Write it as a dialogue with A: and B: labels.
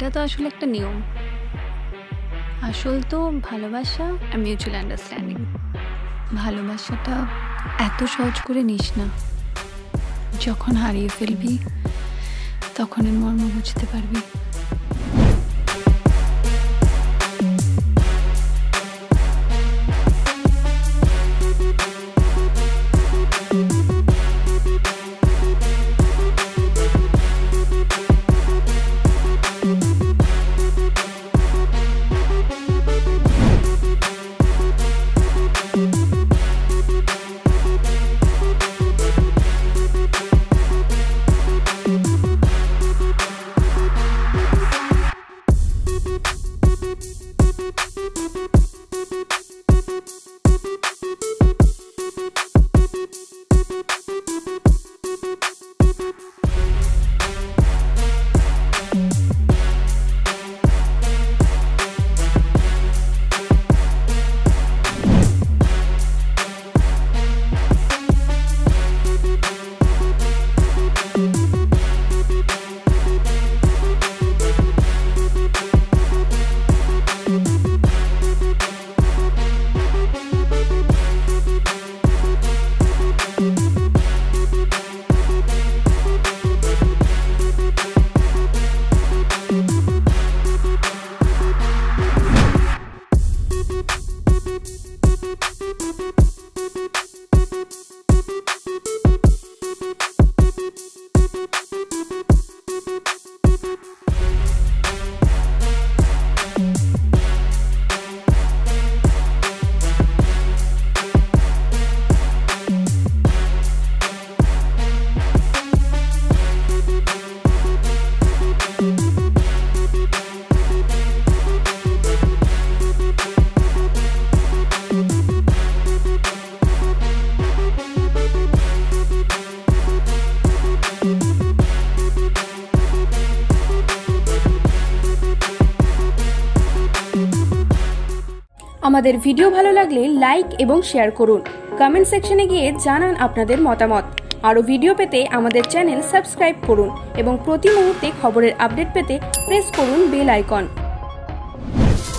A: এটা তো আসলে একটা নিয়ম। আসল তো ভালোবাসা আর মিউচুয়াল আন্ডারস্ট্যান্ডিং। ভালোবাসাটা এত সহজ করে নিস না। যখন হারিয়ে ফেলবি তখন এর মর্ম বুঝতে পারবি।
B: আমাদের ভিডিও ভালো লাগলে লাইক এবং শেয়ার করুন। কমেন্ট সেকশনে গিয়ে জানান আপনাদের মতামত। আরও ভিডিও পেতে আমাদের চ্যানেল সাবস্ক্রাইব করুন এবং প্রতি মুহূর্তে খবরের আপডেট পেতে প্রেস করুন বেল আইকন।